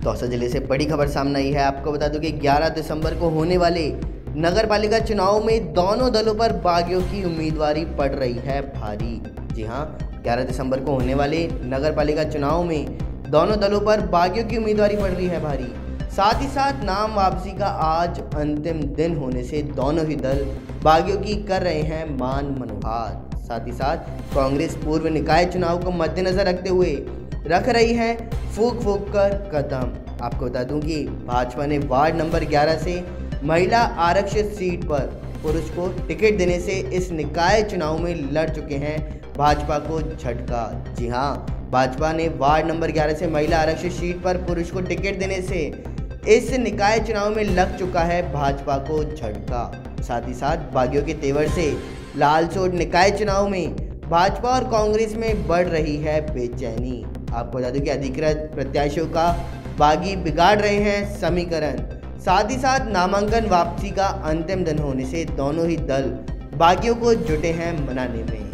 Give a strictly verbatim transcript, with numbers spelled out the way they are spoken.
दौसा जिले से बड़ी खबर सामने आई है। आपको बता दूं कि ग्यारह दिसंबर को होने वाले नगर पालिका चुनाव में दोनों दलों पर बागियों की उम्मीदवारी पड़ रही है भारी। जी हां, ग्यारह दिसंबर को होने वाले नगर पालिका चुनाव में दोनों दलों पर बागियों की उम्मीदवारी पड़ रही है भारी। साथ ही साथ नाम वापसी का आज अंतिम दिन होने से दोनों ही दल बागियों की कर रहे हैं मान मनोहार। साथ ही साथ कांग्रेस पूर्व निकाय चुनाव को मद्देनजर रखते हुए रख रही है फूक फूक कर कदम। आपको बता दूं कि भाजपा ने वार्ड नंबर ग्यारह से महिला आरक्षित सीट पर पुरुष को टिकट देने से इस निकाय चुनाव में लड़ चुके हैं भाजपा को झटका। जी हां, भाजपा ने वार्ड नंबर ग्यारह से महिला आरक्षित सीट पर पुरुष को टिकट देने से इस निकाय चुनाव में लग चुका है भाजपा को झटका। साथ ही साथ बागियों के तेवर से लालसोट निकाय चुनाव में भाजपा और कांग्रेस में बढ़ रही है बेचैनी। आपको बता दूं कि अधिकृत प्रत्याशियों का बागी बिगाड़ रहे हैं समीकरण। साथ ही साथ नामांकन वापसी का अंतिम दिन होने से दोनों ही दल बागियों को जुटे हैं मनाने में।